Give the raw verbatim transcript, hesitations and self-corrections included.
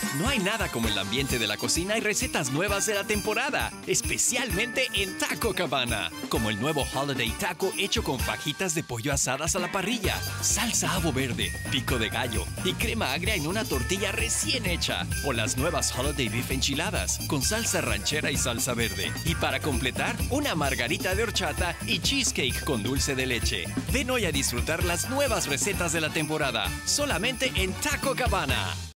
No hay nada como el ambiente de la cocina y recetas nuevas de la temporada, especialmente en Taco Cabana, como el nuevo Holiday Taco hecho con fajitas de pollo asadas a la parrilla, salsa avo verde, pico de gallo y crema agria en una tortilla recién hecha, o las nuevas Holiday Beef enchiladas con salsa ranchera y salsa verde. Y para completar, una margarita de horchata y cheesecake con dulce de leche. Ven hoy a disfrutar las nuevas recetas de la temporada, solamente en Taco Cabana.